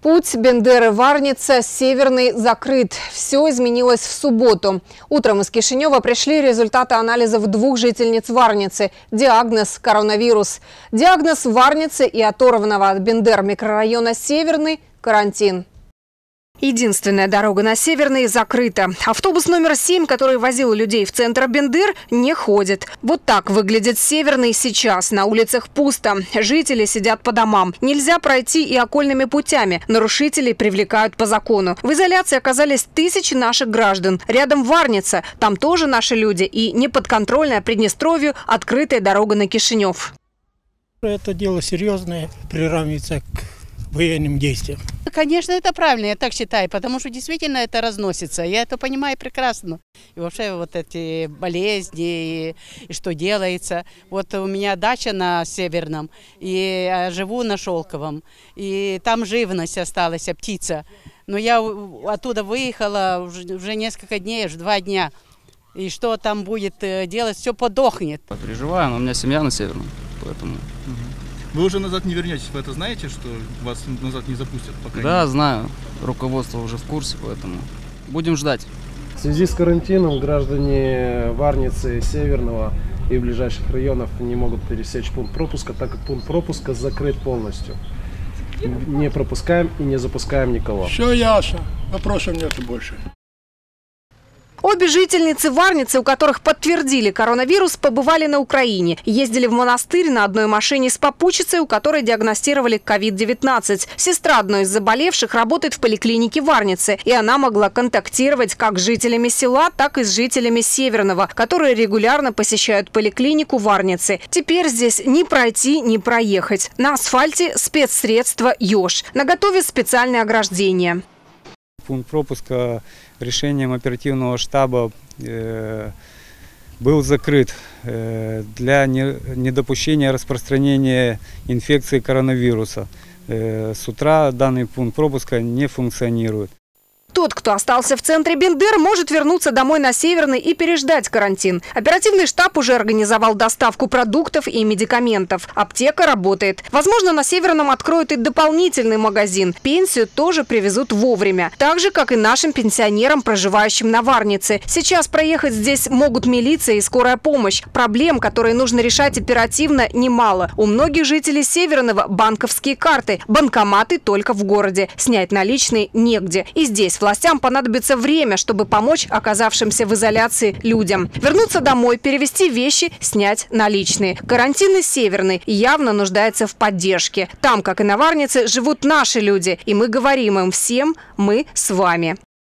Путь Бендеры-Варница Северный закрыт. Все изменилось в субботу. Утром из Кишинева пришли результаты анализов двух жительниц Варницы. Диагноз – коронавирус. Диагноз Варницы и оторванного от Бендер микрорайона Северный – карантин. Единственная дорога на Северный закрыта. Автобус номер 7, который возил людей в центр Бендер, не ходит. Вот так выглядит Северный сейчас. На улицах пусто. Жители сидят по домам. Нельзя пройти и окольными путями. Нарушителей привлекают по закону. В изоляции оказались тысячи наших граждан. Рядом Варница. Там тоже наши люди. И неподконтрольная Приднестровью открытая дорога на Кишинев. Это дело серьезное, приравнивается к военным действиям. Конечно, это правильно, я так считаю, потому что действительно это разносится. Я это понимаю прекрасно. И вообще вот эти болезни, и что делается. Вот у меня дача на Северном, и я живу на Шелковом. И там живность осталась, птица. Но я оттуда выехала уже несколько дней, уже 2 дня. И что там будет делать, все подохнет. Переживаю, но у меня семья на Северном, поэтому... Вы уже назад не вернетесь, вы это знаете, что вас назад не запустят? Да, знаю. Руководство уже в курсе, поэтому будем ждать. В связи с карантином граждане Варницы, Северного и ближайших районов не могут пересечь пункт пропуска, так как пункт пропуска закрыт полностью. Не пропускаем и не запускаем никого. Все ясно, вопросов нету больше. Обе жительницы Варницы, у которых подтвердили коронавирус, побывали на Украине. Ездили в монастырь на одной машине с попутчицей, у которой диагностировали COVID-19. Сестра одной из заболевших работает в поликлинике Варницы. И она могла контактировать как с жителями села, так и с жителями Северного, которые регулярно посещают поликлинику Варницы. Теперь здесь ни пройти, ни проехать. На асфальте спецсредства «Ёж». Наготове специальное ограждение. Пункт пропуска решением оперативного штаба был закрыт для недопущения распространения инфекции коронавируса. С утра данный пункт пропуска не функционирует. Тот, кто остался в центре Бендер, может вернуться домой на Северный и переждать карантин. Оперативный штаб уже организовал доставку продуктов и медикаментов. Аптека работает. Возможно, на Северном откроют и дополнительный магазин. Пенсию тоже привезут вовремя. Так же, как и нашим пенсионерам, проживающим на Варнице. Сейчас проехать здесь могут милиция и скорая помощь. Проблем, которые нужно решать оперативно, немало. У многих жителей Северного банковские карты. Банкоматы только в городе. Снять наличные негде. И здесь властям понадобится время, чтобы помочь оказавшимся в изоляции людям. Вернуться домой, перевести вещи, снять наличные. Карантин Северный явно нуждается в поддержке. Там, как и на Варнице, живут наши люди. И мы говорим им всем: мы с вами.